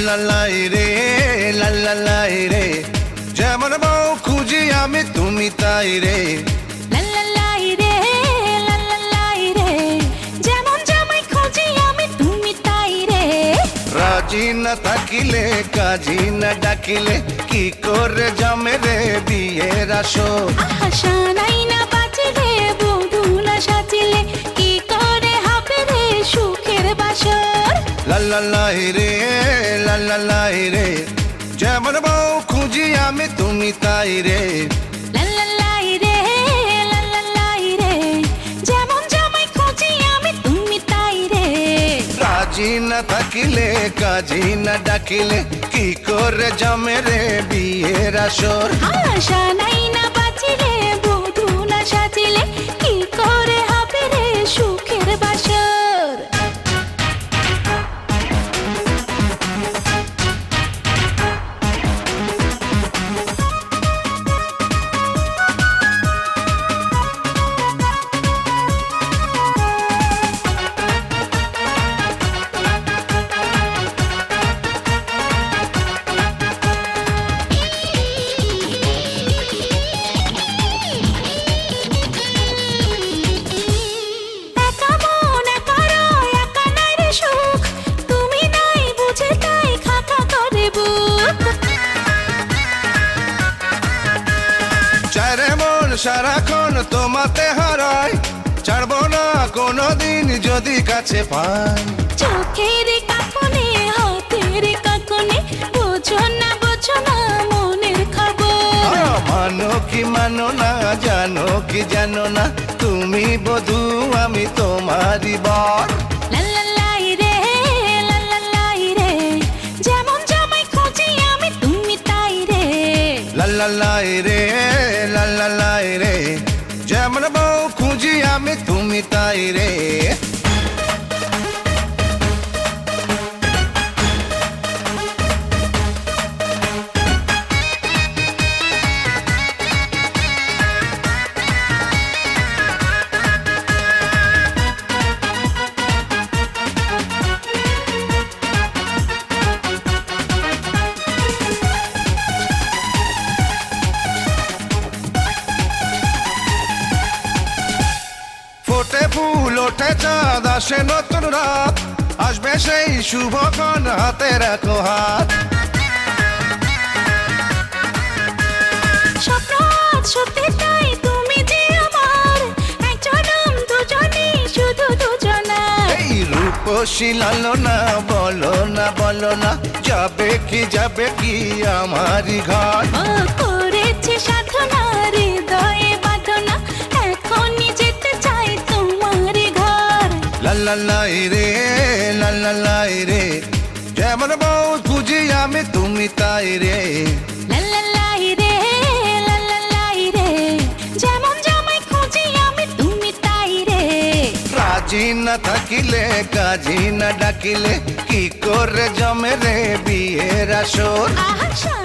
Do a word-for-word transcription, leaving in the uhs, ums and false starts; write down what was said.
লা লাই রে লা লা লাই রে, যেমন বউ খুঁজি আমি তুমি তাই রে। লা লা লাই রে লা লা লাই রে, যেমন জামাই খুঁজি আমি তুমি তাই রে। রাজি না থাকিলে কাজী না ডাকিলে কি করে জমে রে বিয়ের আসর। আশা নাই না বাঁচিলে বধূ না সাজিলে কি করে হবে রে সুখের বাসর। লা লা লাই রে লা লা লাই রে, যেমন বউ খুঁজি আমি তুমি তাই রে। লা লা লাই রে লা লা লাই রে, যেমন জামাই খুঁজি আমি তুমি তাই রে। রাজি না থাকিলে কাজী না ডাকিলে কি করে জমে রে বিয়ের আসর। আশা নাই না বাঁচিলে বধূ না সাজিলে কি করে হবে রে সুখের বাসর। সারাক্ষণ তোমাতে হারাই, ছাড়বো না কোনোদিন যদি কাছে পাই। চোখের কাকনে হাতের কাকনে, বোঝো না বোঝো না মনের খবর। মানো কি মানো না, জানো কি জানো না, তুমি বধূ আমি তোমারই বর। লা লা লাই রে লা লা লাই রে, যেমন জামাই খুঁজি আমি তুমি তাই রে। লা লা লাই রে লা লা লাই রে, যেমন বউ খুঁজি আমি তুমি তাই রে। ফোটে ফুল ওঠে চাঁদ আসে নতুন রাত, আসবে সেই শুভক্ষণ হাতে রাখো হাত। স্বপ্ন আজ সত্যি তাই তুমি যে আমার, একজনম দুজনই শুধু দুজনা। এই রূপসী লালনা বলো না বলো না, যাবে কি যাবে কি আমারই ঘর। ও করেছে সাধনা হৃদয়ে বাঁধনা, এখনই যেতে চাই তোমার ঘর। লা লা লাই রে লা লা লাই রে, যেমন বউ খুঁজি আমি তুমি তাই রে। লা লা লাই রে লা লা লাই রে, যেমন জামাই খুঁজি আমি তুমি তাই রে। রাজি না থাকিলে কাজী না ডাকিলে কি করে জমে রে বিয়ের আসর। আশা